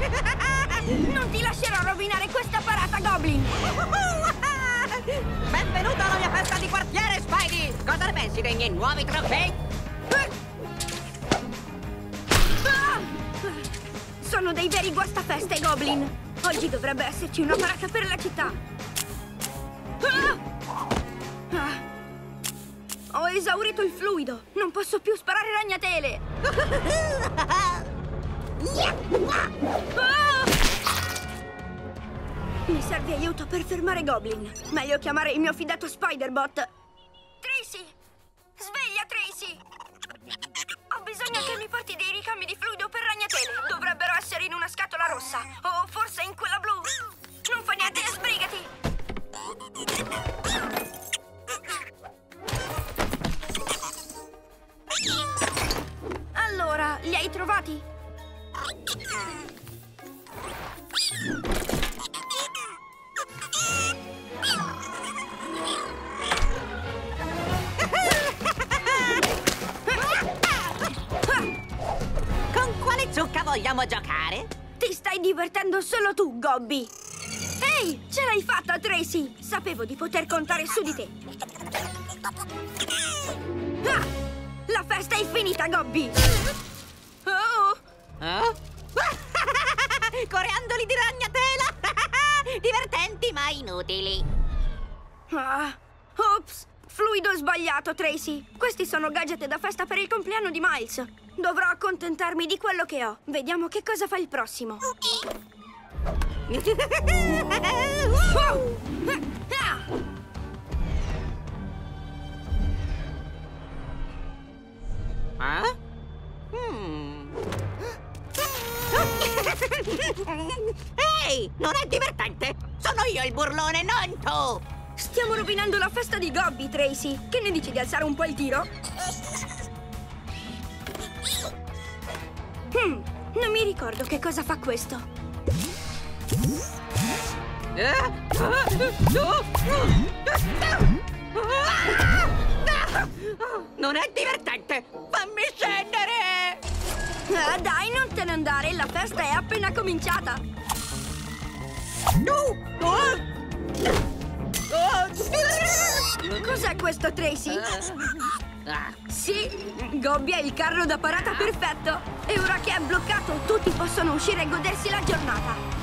Non ti lascerò rovinare questa parata, Goblin! Benvenuto alla mia festa di quartiere, Spidey! Cosa ne pensi dei miei nuovi trofei? Sono dei veri guastafeste, Goblin! Oggi dovrebbe esserci una parata per la città! Ho esaurito il fluido! Non posso più sparare ragnatele! Mi serve aiuto per fermare Goblin! Meglio chiamare il mio fidato Spider-Bot! Tracy! Sveglia, Tracy! Ho bisogno che mi porti dei ricambi di fluido per ragnatele! Dovrebbero essere in una scatola rossa! O forse in quella blu! Non fa niente, sbrigati! Allora, li hai trovati? Con quale zucca vogliamo giocare? Ti stai divertendo solo tu, Gobby! Ehi, ce l'hai fatta, Tracy! Sapevo di poter contare su di te! Ah! La festa è finita, Gobby! Oh! Coriandoli di ragnatela! Divertenti ma inutili. Ah! Ops! Fluido sbagliato, Tracy! Questi sono gadget da festa per il compleanno di Miles! Dovrò accontentarmi di quello che ho. Vediamo che cosa fa il prossimo. Ehi, non è divertente! Sono io il burlone, non tu! Stiamo rovinando la festa di Gobby, Tracy. Che ne dici di alzare un po' il tiro? Non mi ricordo che cosa fa questo. Non è divertente! Fammi scendere! Ah, dai, non te ne andare, la festa è appena cominciata. Cos'è questo, Tracy? Sì, Gobby è il carro da parata perfetto. E ora che è bloccato, tutti possono uscire e godersi la giornata.